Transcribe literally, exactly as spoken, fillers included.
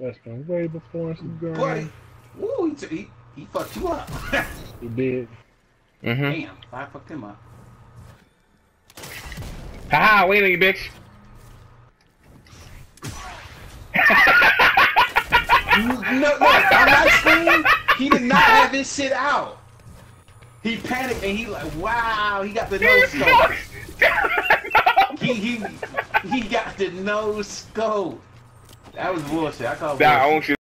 That's been way before Instagram. Buddy, woo, he, he, he fucked you up. He did. Mm-hmm. Damn, I fucked him up. Haha, wait a minute, bitch. No, no, on my screen, he did not have his shit out. He panicked and he like, wow, he got the no scope. he he he got the no scope. That was bullshit. I call bullshit.